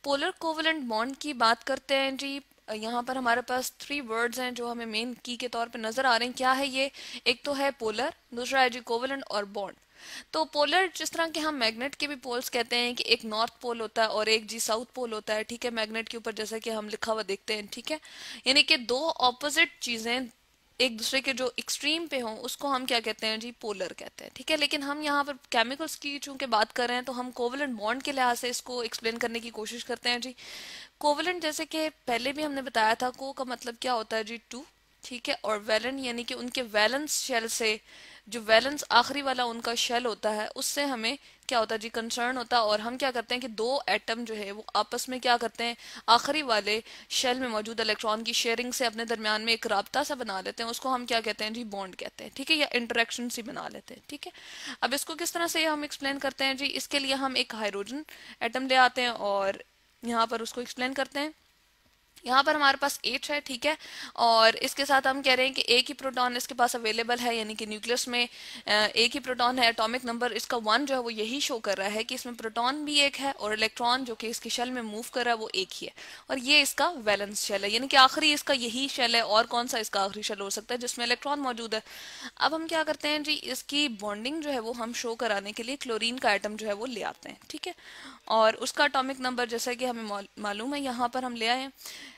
Polar covalent bond की बात करते हैं जी। यहाँ पर हमारे पास 3 वर्ड्स हैं जो हमें मेन की के तौर पे नजर आ रहे हैं। क्या है ये? एक तो है पोलर, दूसरा है जी कोवलेंट और बॉन्ड। तो पोलर जिस तरह के हम मैग्नेट के भी पोल्स कहते हैं कि एक नॉर्थ पोल होता है और एक जी साउथ पोल होता है, ठीक है, मैग्नेट के ऊपर जैसा कि हम लिखा हुआ देखते हैं, ठीक है। यानी कि दो ऑपोजिट चीजें एक दूसरे के जो एक्सट्रीम पे हों उसको हम क्या कहते हैं जी? पोलर कहते हैं, ठीक है। लेकिन हम यहाँ पर केमिकल्स की चूंकि बात कर रहे हैं तो हम कोवलेंट बॉन्ड के लिहाज से इसको एक्सप्लेन करने की कोशिश करते हैं जी। कोवलेंट जैसे कि पहले भी हमने बताया था, को का मतलब क्या होता है जी? टू, ठीक है। और वैलेंट यानी कि उनके वैलेंस शेल से, जो वैलेंस आखिरी वाला उनका शेल होता है, उससे हमें क्या होता है जी? कंसर्न होता है। और हम क्या करते हैं कि दो एटम जो है वो आपस में क्या करते हैं, आखिरी वाले शेल में मौजूद इलेक्ट्रॉन की शेयरिंग से अपने दरमियान में एक राब्ता सा बना लेते हैं, उसको हम क्या कहते हैं जी? बॉन्ड कहते हैं, ठीक है, या इंटरेक्शन सी बना लेते हैं, ठीक है। अब इसको किस तरह से हम एक्सप्लेन करते हैं जी? इसके लिए हम एक हाइड्रोजन एटम ले आते हैं और यहाँ पर उसको एक्सप्लेन करते हैं। यहाँ पर हमारे पास H है, ठीक है। और इसके साथ हम कह रहे हैं कि एक ही प्रोटॉन इसके पास अवेलेबल है, यानी कि न्यूक्लियस में एक ही प्रोटॉन है। एटॉमिक नंबर इसका 1 जो है वो यही शो कर रहा है कि इसमें प्रोटॉन भी एक है और इलेक्ट्रॉन जो कि इसके शेल में मूव कर रहा है वो एक ही है। और ये इसका वैलेंस शेल है, यानी कि आखिरी इसका यही शेल है। और कौन सा इसका आखिरी शेल हो सकता है जिसमें इलेक्ट्रॉन मौजूद है? अब हम क्या करते हैं जी? इसकी बॉन्डिंग जो है वो हम शो कराने के लिए क्लोरीन का एटम जो है वो ले आते हैं, ठीक है। और उसका एटॉमिक नंबर जैसा कि हमें मालूम है, यहाँ पर हम ले आए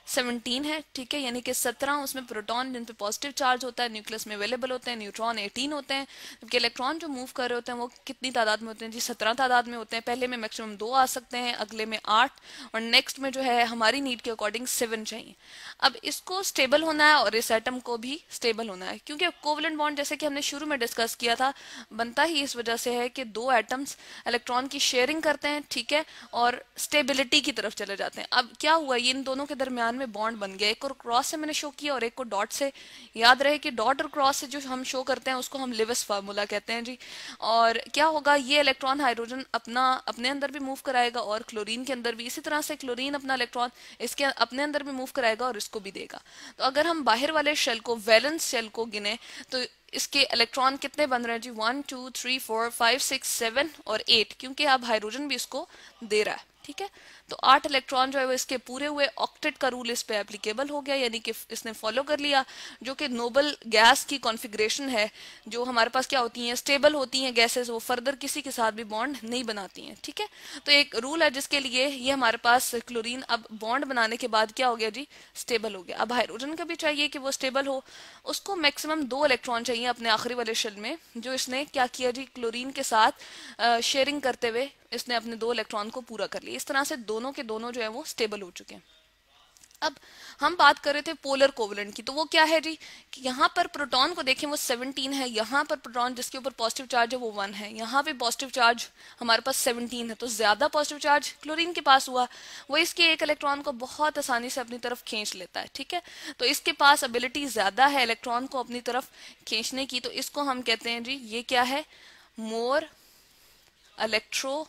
17 है, ठीक है। यानी कि 17 उसमें प्रोटॉन जिन पे पॉजिटिव चार्ज होता है न्यूक्लियस में अवेलेबल होते हैं, न्यूट्रॉन 18 होते हैं। जबकि इलेक्ट्रॉन जो मूव कर रहे होते हैं वो कितनी तादाद में होते हैं जी? 17 तादाद में होते हैं। पहले में मैक्सिमम 2 आ सकते हैं, अगले में 8, और नेक्स्ट में जो है हमारी नीड के अकॉर्डिंग 7 चाहिए। अब इसको स्टेबल होना है और इस एटम को भी स्टेबल होना है, क्योंकि कोवलेंट बॉन्ड जैसे कि हमने शुरू में डिस्कस किया था बनता ही इस वजह से है कि दो एटम्स इलेक्ट्रॉन की शेयरिंग करते हैं, ठीक है, और स्टेबिलिटी की तरफ चले जाते हैं। अब क्या हुआ, ये इन दोनों के दरमियान में बॉन्ड बन गया। एक को क्रॉस से मैंने शो किया और एक को डॉट से। याद रहे कि डॉट और क्रॉस से जो हम शो करते हैं उसको हम लिविस फार्मूला कहते हैं जी। और क्या होगा, ये इलेक्ट्रॉन हाइड्रोजन अपने अंदर भी मूव कराएगा और क्लोरीन के अंदर भी। इसी तरह से क्लोरीन अपना इलेक्ट्रॉन इसके अपने अंदर भी मूव कराएगा और इसको भी देगा। तो अगर हम बाहर वाले शेल को, वैलेंस शेल को गिने तो इसके इलेक्ट्रॉन कितने बन रहे हैं जी? 1 2 3 4 5 6 7 और 8, क्योंकि अब हाइड्रोजन भी इसको दे रहा है, ठीक है। तो 8 इलेक्ट्रॉन जो है वो इसके पूरे हुए। ऑक्टेट का रूल इस पे एप्लीकेबल हो गया, यानी कि इसने फॉलो कर लिया, जो कि नोबल गैस की कॉन्फ़िगरेशन है। जो हमारे पास क्या होती हैं, स्टेबल होती हैं गैसेस, वो फर्दर किसी के साथ भी बॉन्ड नहीं बनाती हैं, ठीक है। तो एक रूल है जिसके लिए ये हमारे पास क्लोरीन अब बॉन्ड बनाने के बाद क्या हो गया जी? स्टेबल हो गया। अब हाइड्रोजन का भी चाहिए कि वो स्टेबल हो, उसको मैक्सिमम 2 इलेक्ट्रॉन चाहिए अपने आखिरी वाले शेल में। जो इसने क्या किया जी? क्लोरीन के साथ शेयरिंग करते हुए इसने अपने 2 इलेक्ट्रॉन को पूरा कर लिया। इस तरह से दोनों के दोनों जो है वो स्टेबल हो चुके हैं। अब हम बात कर रहे थे पोलर कोवलेंट की, तो वो क्या है जी? कि यहाँ पर प्रोटॉन को देखें वो 17 है, यहाँ पर प्रोटॉन जिसके ऊपर पॉजिटिव चार्ज है वो 1 है, यहाँ पे पॉजिटिव चार्ज हमारे पास 17 है, तो ज्यादा पॉजिटिव चार्ज क्लोरीन के पास हुआ। वो इसके एक इलेक्ट्रॉन को बहुत आसानी से अपनी तरफ खींच लेता है, ठीक है। तो इसके पास एबिलिटी ज्यादा है इलेक्ट्रॉन को अपनी तरफ खींचने की, तो इसको हम कहते हैं जी, ये क्या है? मोर इलेक्ट्रो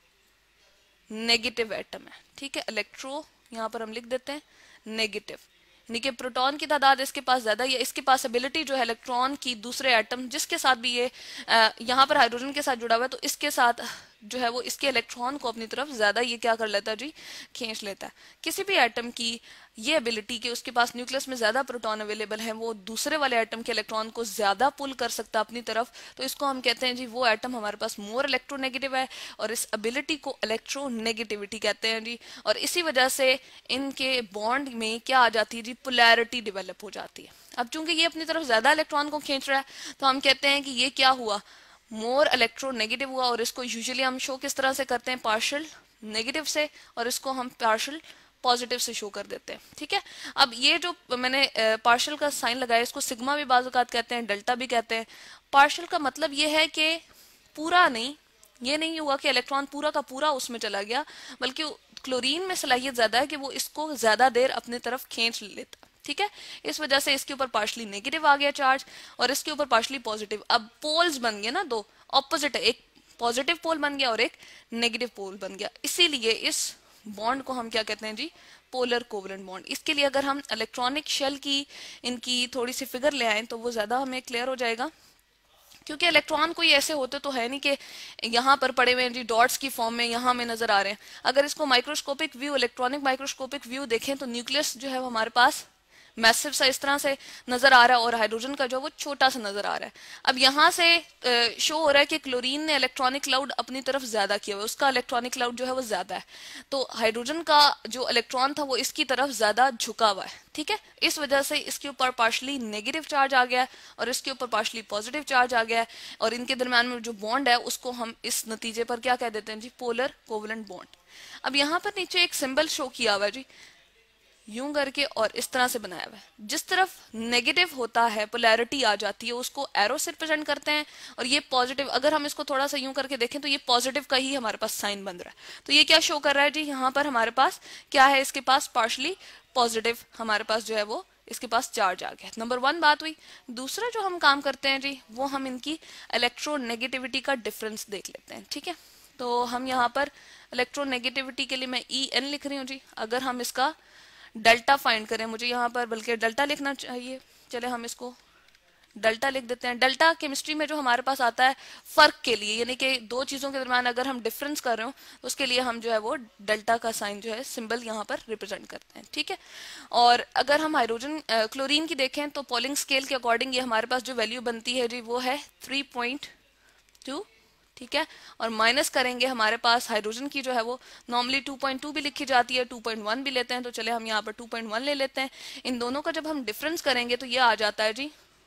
नेगेटिव एटम है, ठीक है। इलेक्ट्रो यहाँ पर हम लिख देते हैं नेगेटिव, यानी कि प्रोटॉन की तादाद इसके पास ज्यादा है। इसके पास एबिलिटी जो है इलेक्ट्रॉन की दूसरे एटम जिसके साथ भी ये यहाँ पर हाइड्रोजन के साथ जुड़ा हुआ है, तो इसके साथ जो है वो इसके इलेक्ट्रॉन को अपनी तरफ ज्यादा ये क्या कर लेता है जी? खींच लेता है। किसी भी एटम की ये एबिलिटी कि उसके पास न्यूक्लियस में ज्यादा प्रोटॉन अवेलेबल है, वो दूसरे वाले एटम के इलेक्ट्रॉन को ज्यादा पुल कर सकता है अपनी तरफ, तो इसको हम कहते हैं जी वो एटम हमारे पास मोर इलेक्ट्रोनेगेटिव है, और इस एबिलिटी को इलेक्ट्रोनेगेटिविटी कहते हैं जी। और इसी वजह से इनके बॉन्ड में क्या आ जाती है जी? पोलैरिटी डेवलप हो जाती है। अब चूंकि ये अपनी तरफ ज्यादा इलेक्ट्रॉन को खींच रहा है, तो हम कहते हैं कि ये क्या हुआ? मोर इलेक्ट्रोनेगेटिव हुआ। और इसको यूजुअली हम शो किस तरह से करते हैं? पार्शियल नेगेटिव से, और इसको हम पार्शियल पॉजिटिव से शो कर देते हैं, ठीक है। अब ये जो मैंने पार्शियल का साइन लगाया, इसको सिग्मा भी बाज़ औक़ात कहते हैं, डेल्टा भी कहते हैं। पार्शियल का मतलब ये है कि पूरा नहीं, ये नहीं हुआ कि इलेक्ट्रॉन पूरा का पूरा उसमें चला गया, बल्कि क्लोरीन में सलाहियत ज्यादा है कि वो इसको ज्यादा देर अपनी तरफ खींच लेता, ठीक है। इस वजह से इसके ऊपर पार्शली नेगेटिव आ गया चार्ज और इसके ऊपर पार्शली पॉजिटिव। अब पोल्स बन गए ना, दो ऑपोजिट है, एक पॉजिटिव पोल बन गया और एक नेगेटिव पोल बन गया। इसीलिए इस बॉन्ड को हम क्या कहते हैं जी? Polar covalent bond. इसके लिए अगर हम इलेक्ट्रॉनिक शेल की इनकी थोड़ी सी फिगर ले आए तो वो ज्यादा हमें क्लियर हो जाएगा क्योंकि इलेक्ट्रॉन कोई ऐसे होते तो है नहीं कि यहाँ पर पड़े हुए हैं जी डॉट्स की फॉर्म में, यहाँ में नजर आ रहे हैं। अगर इसको microscopic view, electronic microscopic view देखें तो न्यूक्लियस जो है वो हमारे पास मैसिव सा इस तरह से नजर आ रहा है और हाइड्रोजन का जो वो छोटा सा नजर आ रहा है। अब यहाँ से शो हो रहा है कि क्लोरीन ने इलेक्ट्रॉनिक क्लाउड अपनी तरफ ज्यादा किया हुआ है, उसका इलेक्ट्रॉनिक क्लाउड जो है वो ज्यादा है, तो हाइड्रोजन का जो इलेक्ट्रॉन था वो इसकी तरफ ज्यादा झुका हुआ है। ठीक है, इस वजह से इसके ऊपर पार्शली नेगेटिव चार्ज आ गया है और इसके ऊपर पार्शली पॉजिटिव चार्ज आ गया है, और इनके दरम्यान में जो बॉन्ड है उसको हम इस नतीजे पर क्या कह देते हैं जी, पोलर कोवलेंट बॉन्ड। अब यहाँ पर नीचे एक सिंबल शो किया हुआ है जी, यूं करके और इस तरह से बनाया हुआ है। जिस तरफ नेगेटिव होता है, पोलैरिटी आ जाती है, उसको एरो से रिप्रेजेंट करते हैं, और ये पॉजिटिव, अगर हम इसको थोड़ा सा यूं करके देखें तो ये पॉजिटिव का ही हमारे पास साइन बन रहा है। तो ये क्या शो कर रहा है जी, यहाँ पर हमारे पास क्या है, इसके पास पार्शली पॉजिटिव हमारे पास जो है वो इसके पास चार्ज आ गया। नंबर वन बात हुई। दूसरा जो हम काम करते हैं जी, वो हम इनकी इलेक्ट्रोनेगेटिविटी का डिफरेंस देख लेते हैं। ठीक है, तो हम यहाँ पर इलेक्ट्रोनेगेटिविटी के लिए मैं EN लिख रही हूँ जी। अगर हम इसका डेल्टा फाइंड करें, मुझे यहाँ पर बल्कि डेल्टा लिखना चाहिए, चले हम इसको डेल्टा लिख देते हैं। डेल्टा केमिस्ट्री में जो हमारे पास आता है फर्क के लिए, यानी कि दो चीजों के दरम्यान अगर हम डिफरेंस कर रहे हो तो उसके लिए हम जो है वो डेल्टा का साइन जो है सिंबल यहाँ पर रिप्रेजेंट करते हैं। ठीक है, और अगर हम हाइड्रोजन क्लोरीन की देखें तो पॉलिंग स्केल के अकॉर्डिंग ये हमारे पास जो वैल्यू बनती है जी वो है 3.2। ठीक है, और माइनस करेंगे हमारे पास हाइड्रोजन की जो है वो नॉर्मली 2.2 भी लिखी जाती है, 2.1 भी लेते हैं, तो चले हम यहाँ पर 2.1 ले लेते हैं। इन दोनों का जब हम डिफरेंस करेंगे तो ये आ जाता है जी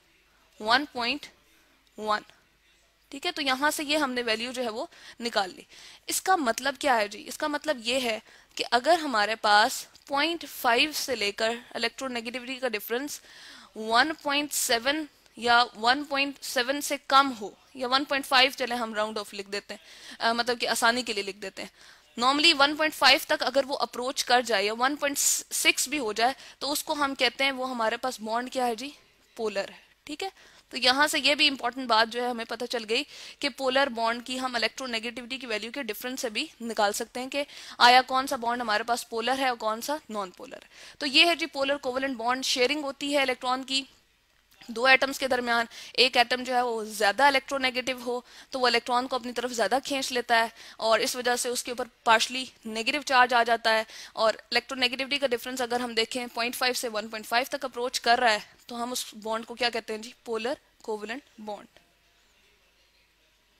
1.1। ठीक है, तो यहां से ये हमने वैल्यू जो है वो निकाल ली। इसका मतलब क्या है जी, इसका मतलब ये है कि अगर हमारे पास 0.5 से लेकर इलेक्ट्रोनेगेटिविटी का डिफरेंस 1.7 या 1.7 से कम हो, या 1.5 चले हम राउंड ऑफ लिख देते हैं, मतलब कि आसानी के लिए लिख देते हैं। नॉर्मली 1.5 तक अगर वो अप्रोच कर जाए या 1.6 भी हो जाए तो उसको हम कहते हैं वो हमारे पास बॉन्ड क्या है जी, पोलर है। ठीक है, तो यहाँ से ये भी इंपॉर्टेंट बात जो है हमें पता चल गई कि पोलर बॉन्ड की हम इलेक्ट्रोनेगेटिविटी की वैल्यू के डिफरेंस से भी निकाल सकते हैं कि आया कौन सा बॉन्ड हमारे पास पोलर है और कौन सा नॉन पोलर है। तो ये है जी पोलर कोवलेंट बॉन्ड। शेयरिंग होती है इलेक्ट्रॉन की दो एटम्स के दरमियान। एक एटम जो है वो ज्यादा इलेक्ट्रोनेगेटिव हो तो वो इलेक्ट्रॉन को अपनी तरफ ज्यादा खींच लेता है और इस वजह से उसके ऊपर पार्शली नेगेटिव चार्ज आ जाता है। और इलेक्ट्रोनेगेटिविटी का डिफरेंस अगर हम देखें 0.5 से 1.5 तक अप्रोच कर रहा है तो हम उस बॉन्ड को क्या कहते हैं जी, पोलर कोवलेंट बॉन्ड।